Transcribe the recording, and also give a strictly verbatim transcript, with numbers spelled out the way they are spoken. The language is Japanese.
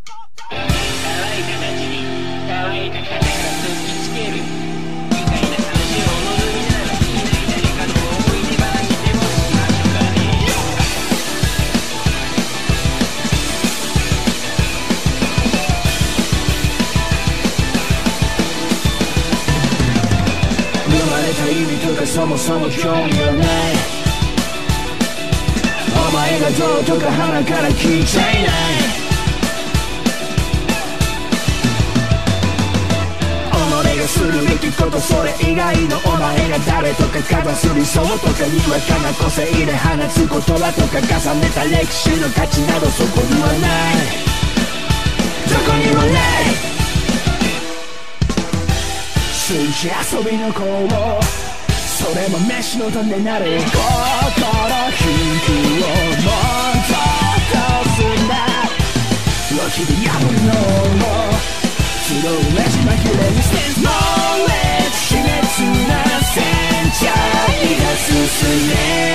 い形に乾いた風が吹きつける愉快な話を望みならいない誰かの思い出話でもしましょうかね。 生まれた意味とかそもそも興味はない。お前がどうとか鼻から聞いちゃいない。己がするべきことそれ以外のお前が誰とかかばす理想とかにわかな個性で放つ言葉とか重ねた歴史の価値などそこにはない。どこにもない。数字遊びの子をそれも飯の種なる心引くをもっとどうすんだ。ロキで破るのをスローレジマキュレにステンスノーレッジ卑劣な戦車にが進め